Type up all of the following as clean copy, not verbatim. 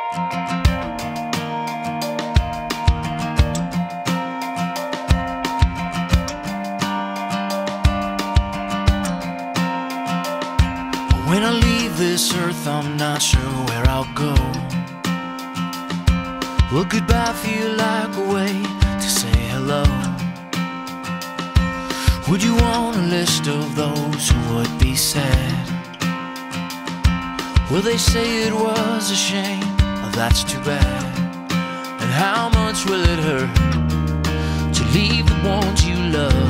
When I leave this earth, I'm not sure where I'll go. Will goodbye feel like a way to say hello? Would you want a list of those who would be sad? Will they say it was a shame? Oh, that's too bad. And how much will it hurt to leave the ones you love?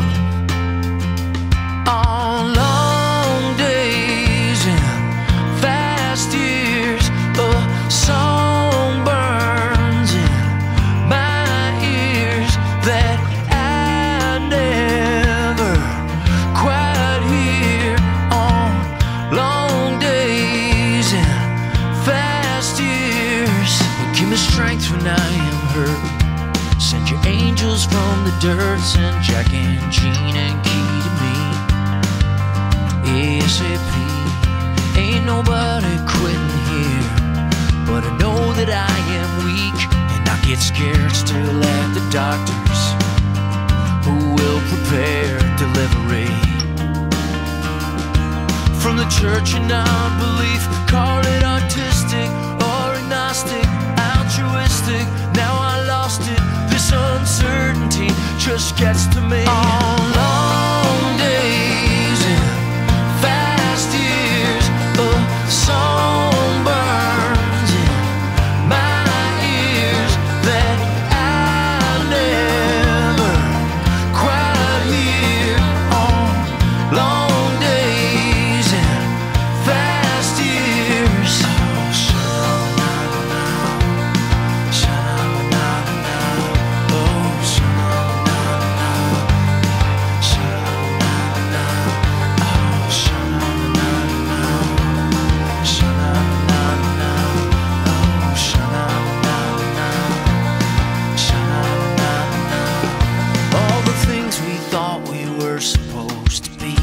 On long days and fast years, a song burns in my ears that I never quite hear. On long days and fast years, give me strength when I am hurt. Send your angels from the dirt. Send Jack and Jean and Key to me ASAP. Ain't nobody quitting here, but I know that I am weak, and I get scared still at the doctors who will prepare delivery. From the church and non-belief, call it artistic or agnostic, altruistic. Now I lost it. This uncertainty just gets to me. On long days and fast years, a song burns in my ears that I'll never quite hear. On long days and fast years. Oh, sha-na-na-na, sha-na-na-na, oh, sha-na-na-na, sha-na-na-na, oh, sha-na-na-na, sha-na-na-na, oh, sha-na-na-na, sha-na-na-na. All the things we thought we were supposed to be,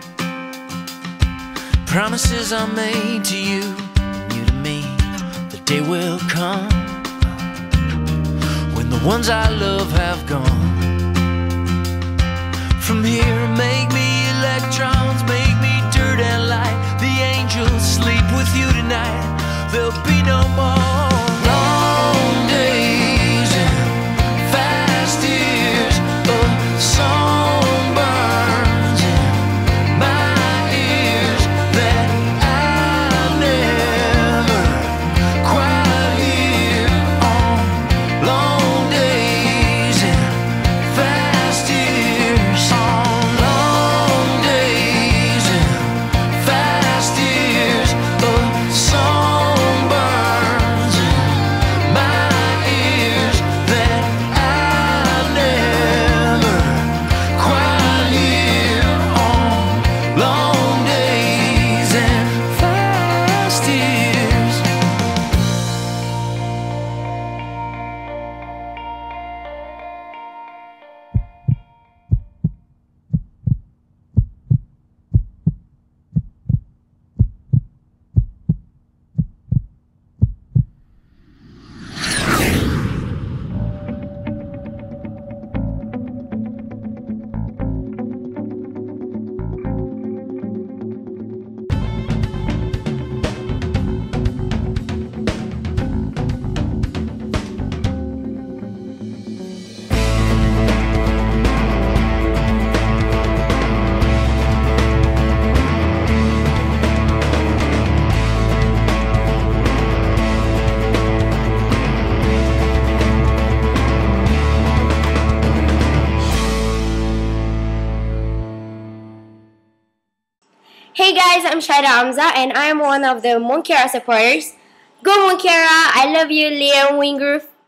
promises I made to you and you to me. The day will come when the ones I love have gone. From here, make me electrons, make me dirt and light. The angels sleep with you tonight. There'll be no more long days and fast years. A song burns in my ears that I'll never quite hear. On long days and fast years. On long days and fast years, a song burns in my ears that I'll never quite hear. On long days and fast years. Hey guys, I'm Shaida Hamza and I'm one of the Mont Kiara supporters. Go Mont Kiara! I love you, Liam Wingrove.